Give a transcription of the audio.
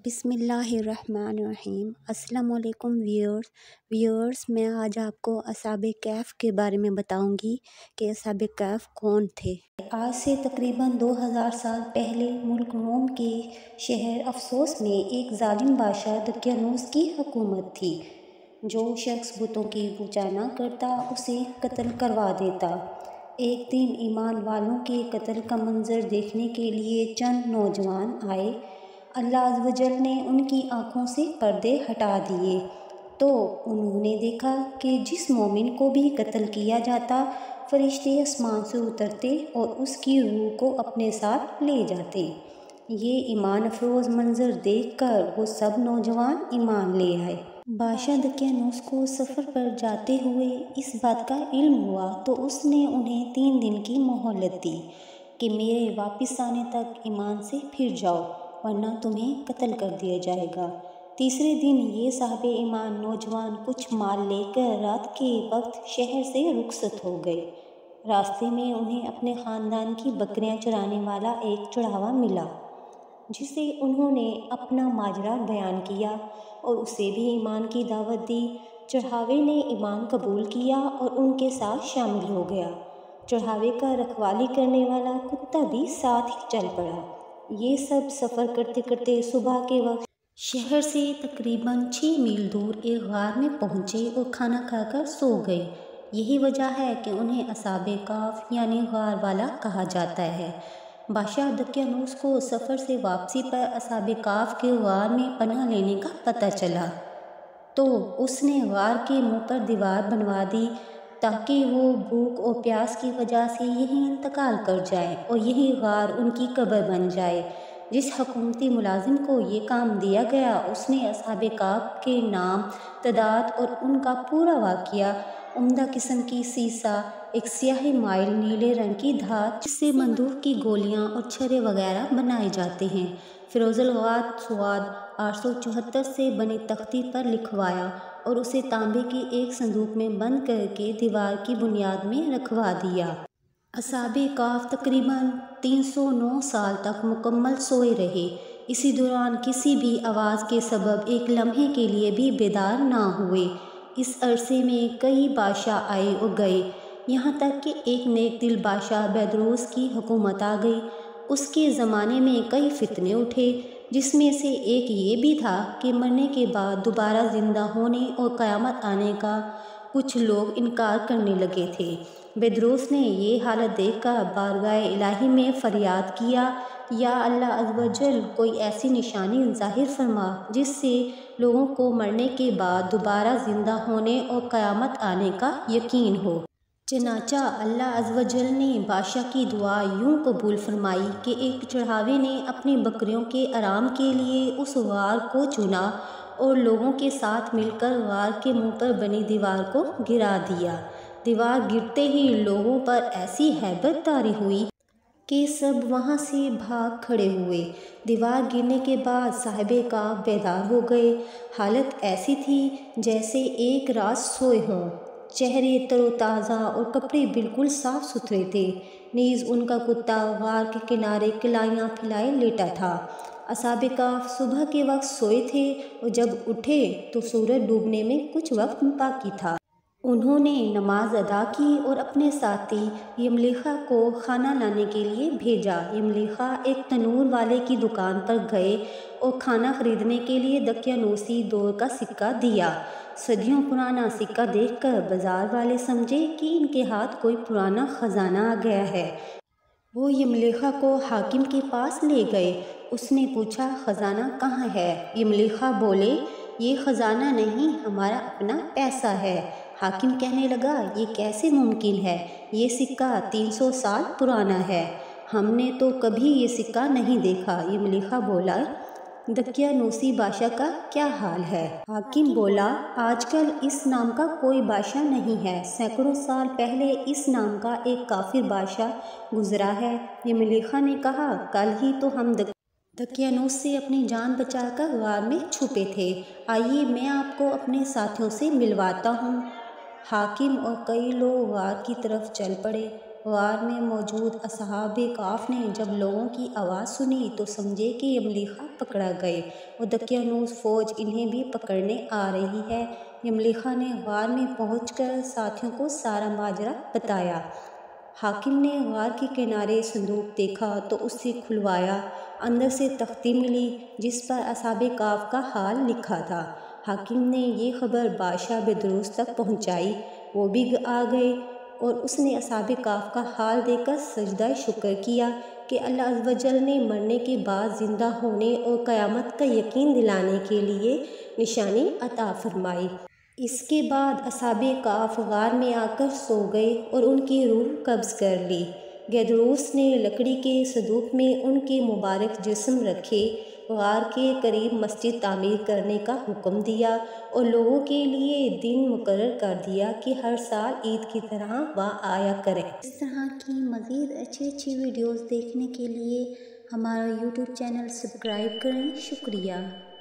بسم اللہ الرحمن الرحیم۔ السلام علیکم ویورز، میں آج آپ کو اصحاب کہف کے بارے میں بتاؤں گی کہ اصحاب کہف کون تھے۔ آج سے تقریباً 2000 سال پہلے ملک روم کے شہر افسوس میں ایک ظالم بادشاہ دقیانوس کی حکومت تھی۔ جو شخص بتوں کی پوجا نہ کرتا اسے قتل کروا دیتا۔ ایک دن ایمان والوں کے قتل کا منظر دیکھنے کے لیے چند نوجوان آئے۔ اللہ عز و جل نے ان کی آنکھوں سے پردے ہٹا دیے تو انہوں نے دیکھا کہ جس مومن کو بھی قتل کیا جاتا فرشتے آسمان سے اترتے اور اس کی روح کو اپنے ساتھ لے جاتے۔ یہ ایمان افروز منظر دیکھ کر وہ سب نوجوان ایمان لے آئے۔ بادشاہ دقیانوس کو سفر پر جاتے ہوئے اس بات کا علم ہوا تو اس نے انہیں 3 دن کی مہلت دی کہ میرے واپس آنے تک ایمان سے پھر جاؤ ورنہ تمہیں قتل کر دیا جائے گا۔ تیسرے دن یہ صاحب ایمان نوجوان کچھ مال لے کر رات کے وقت شہر سے رخصت ہو گئے۔ راستے میں انہیں اپنے خاندان کی بکریاں چرانے والا ایک چڑھاوا ملا جسے انہوں نے اپنا ماجرا بیان کیا اور اسے بھی ایمان کی دعوت دی۔ چڑھاوے نے ایمان قبول کیا اور ان کے ساتھ شامل ہو گیا۔ چڑھاوے کا رکھوالی کرنے والا کتا بھی ساتھ ہی چل پڑا۔ یہ سب سفر کرتے کرتے صبح کے وقت شہر سے تقریباً 6 میل دور ایک غار میں پہنچے اور کھانا کھا کر سو گئے۔ یہی وجہ ہے کہ انہیں اصحاب کہف یعنی غار والا کہا جاتا ہے۔ بادشاہ دقیانوس کو سفر سے واپسی پر اصحاب کہف کے غار میں پناہ لینے کا پتہ چلا تو اس نے غار کے منہ پر دیوار بنوا دی تاکہ وہ بھوک اور پیاس کی وجہ سے یہیں انتقال کر جائیں اور یہی غار ان کی قبر بن جائے۔ جس حکومتی ملازم کو یہ کام دیا گیا اس نے اصحاب کہف کے نام، تعداد اور ان کا پورا واقعہ، عمدہ قسم کی سیسہ، ایک سیاہ مائل نیلے رنگ کی دھات جس سے بندوق کی گولیاں اور چھرے وغیرہ بنائے جاتے ہیں، فیروز الغاد سواد 874 سے بنی تختی پر لکھوایا اور اسے تانبے کے ایک صندوق میں بند کر کے دیوار کی بنیاد میں رکھوا دیا۔ اصحاب کہف تقریباً 309 سال تک مکمل سوئے رہے۔ اسی دوران کسی بھی آواز کے سبب ایک لمحے کے لیے بھی بیدار نہ ہوئے۔ اس عرصے میں کئی بادشاہ آئے اور گئے، یہاں تک کہ ایک نیک دل بادشاہ بیدروس کی حکومت آ گئی۔ اس کے زمانے میں کئی فتنے اٹھے جس میں سے ایک یہ بھی تھا کہ مرنے کے بعد دوبارہ زندہ ہونے اور قیامت آنے کا کچھ لوگ انکار کرنے لگے تھے۔ بیدروس نے یہ حالت دیکھ کر بارگاہ الہی میں فریاد کیا، یا اللہ عز و جل کوئی ایسی نشانی ظاہر فرما جس سے لوگوں کو مرنے کے بعد دوبارہ زندہ ہونے اور قیامت آنے کا یقین ہو۔ چنانچہ اللہ عز و جل نے بادشاہ کی دعا یوں قبول فرمائی کہ ایک چڑھاوے نے اپنی بکریوں کے آرام کے لیے اس غار کو چنا اور لوگوں کے ساتھ مل کر غار کے منہ پر بنی دیوار کو گرا دیا۔ دیوار گرتے ہی لوگوں پر ایسی ہیبت طاری ہوئی کہ سب وہاں سے بھاگ کھڑے ہوئے۔ دیوار گرنے کے بعد صاحب کہف بیدار ہو گئے۔ حالت ایسی تھی جیسے ایک رات سوئے ہوں۔ چہرے تر و تازہ اور کپڑے بالکل صاف ستھرے تھے، نیز ان کا کتا غار کے کنارے کلائیاں پھیلائے لیٹا تھا۔ اصحاب کہف صبح کے وقت سوئے تھے اور جب اٹھے تو سورج ڈوبنے میں کچھ وقت باقی تھا۔ انہوں نے نماز ادا کی اور اپنے ساتھی یملیخا کو کھانا لانے کے لیے بھیجا۔ یملیخا ایک تنور والے کی دکان پر گئے اور کھانا خریدنے کے لیے دقیانوسی دور کا سکہ دیا۔ صدیوں پرانا سکہ دیکھ کر بازار والے سمجھے کہ ان کے ہاتھ کوئی پرانا خزانہ آ گیا ہے۔ وہ یملیخا کو حاکم کے پاس لے گئے۔ اس نے پوچھا خزانہ کہاں ہے؟ یملیخا بولے یہ خزانہ نہیں، ہمارا اپنا پیسہ ہے۔ حاکم کہنے لگا یہ کیسے ممکن ہے؟ یہ سکہ 300 سال پرانا ہے، ہم نے تو کبھی یہ سکہ نہیں دیکھا۔ یملیخا بولا دقیانوسی بادشاہ کا کیا حال ہے؟ حاکم بولا آج کل اس نام کا کوئی بادشاہ نہیں ہے، سینکڑوں سال پہلے اس نام کا ایک کافر بادشاہ گزرا ہے۔ یملیخا نے کہا کل ہی تو ہم دقیانوس سے اپنی جان بچا کر غار میں چھپے تھے، آئیے میں آپ کو اپنے ساتھیوں سے ملواتا ہوں۔ حاکم اور کئی لوگ غار کی طرف چل پڑے۔ غار میں موجود اصحاب کہف نے جب لوگوں کی آواز سنی تو سمجھے کہ یملیخا پکڑا گئے اور دقیانوس فوج انہیں بھی پکڑنے آ رہی ہے۔ یملیخا نے غار میں پہنچ کر ساتھیوں کو سارا ماجرا بتایا۔ حاکم نے غار کے کنارے صندوق دیکھا تو اسے کھلوایا۔ اندر سے تختی ملی جس پر اصحاب کہف کا حال لکھا تھا۔ حاکم نے یہ خبر بادشاہ بدروس تک پہنچائی۔ وہ بھی آ گئے اور اس نے اصحاب کہف کا حال دیکھ کر سجدہ شکر کیا کہ اللہ عز و جل نے مرنے کے بعد زندہ ہونے اور قیامت کا یقین دلانے کے لیے نشانی عطا فرمائی۔ اس کے بعد اصحاب کہف غار میں آ کر سو گئے اور ان کی روح قبض کر لی۔ گیدروس نے لکڑی کے صندوق میں ان کے مبارک جسم رکھے، غار کے قریب مسجد تعمیر کرنے کا حکم دیا اور لوگوں کے لیے دن مقرر کر دیا کہ ہر سال عید کی طرح وہاں آیا کریں۔ اس طرح کی مزید اچھی ویڈیوز دیکھنے کے لیے ہمارا یوٹیوب چینل سبسکرائب کریں۔ شکریہ۔